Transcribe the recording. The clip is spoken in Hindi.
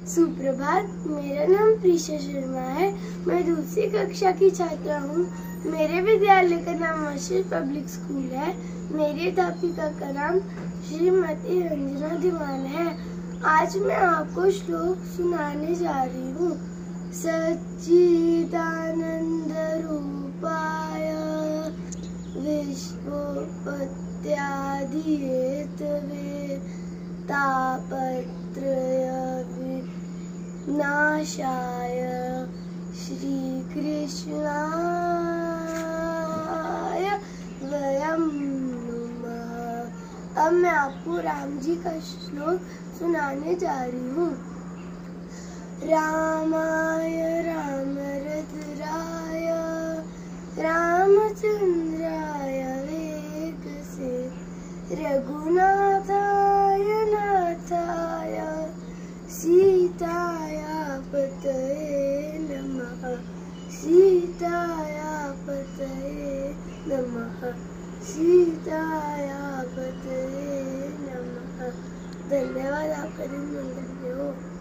सुप्रभात। मेरा नाम प्रीशा शर्मा है। मैं दूसरी कक्षा की छात्रा हूँ। मेरे विद्यालय का नाम आशीष पब्लिक स्कूल है। मेरी अध्यापिका का नाम श्रीमती रंजना दीवान है। आज मैं आपको श्लोक सुनाने जा रही हूँ। सच्चिदानंद रूपाय विश्वोपत्यादिहेतवे तापत्रय विनाशाय श्री कृष्णाय वयं नमः। अब मैं आपको राम जी का श्लोक सुनाने जा रही हूँ। रामाय रामरद्राय रामचंद्राय वेदसे रघुनाथाय नाथाय सीताया पतये नमः। सीताया पतये नमः। सीताया पतये नमः। धन्यवाद। आपका दिन मंगलमय हो।